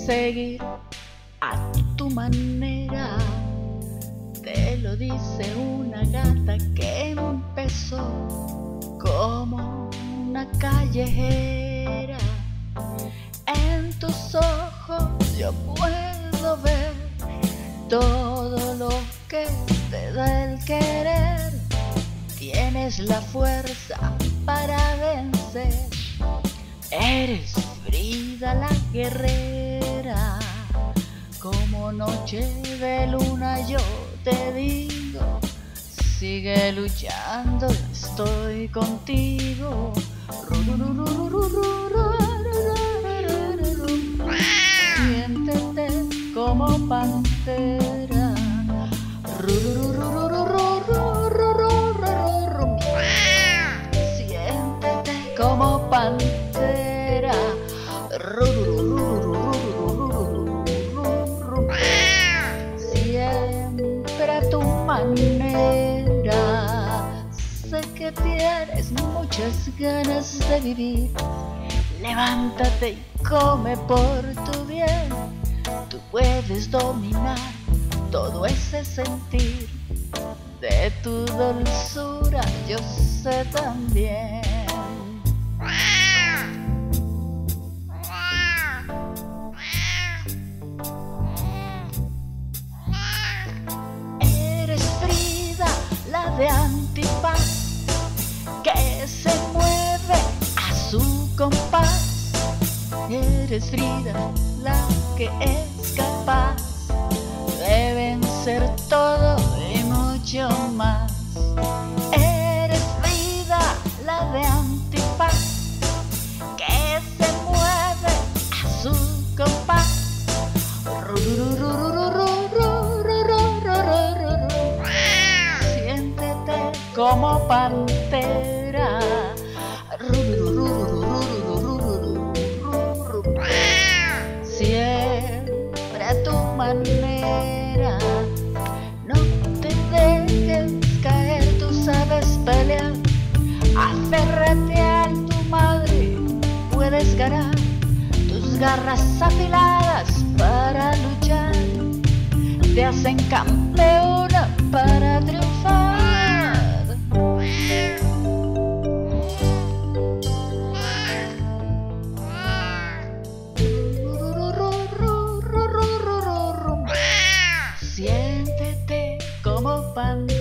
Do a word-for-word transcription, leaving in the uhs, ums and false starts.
seguir a tu manera. Te lo dice una gata que empezó como una callejera. En tus ojos yo puedo ver todo lo que te da el querer. Tienes la fuerza para vencer. Eres Frida la guerrera. Como noche de luna yo te digo, sigue luchando, estoy contigo. Siéntete como pantera. Siéntete como pantera. Siempre a tu manera. Sé que tienes muchas ganas de vivir. Levántate y come por tu bien. Tú puedes dominar todo ese sentir. De tu dulzura yo sé también. Eres Frida, la de Antifaz, que se mueve a su compás. Eres Frida, la que es capaz de vencer todo y mucho más. Eres Frida, la de Antifaz, que se mueve a su compás. Siéntete como pantera. Siempre a tu manera. No te dejes caer, tú sabes pelear. Aférrate a tu madre, puedes ganar. Tus garras afiladas para luchar te hacen campeona para triunfar. Siéntete como pan.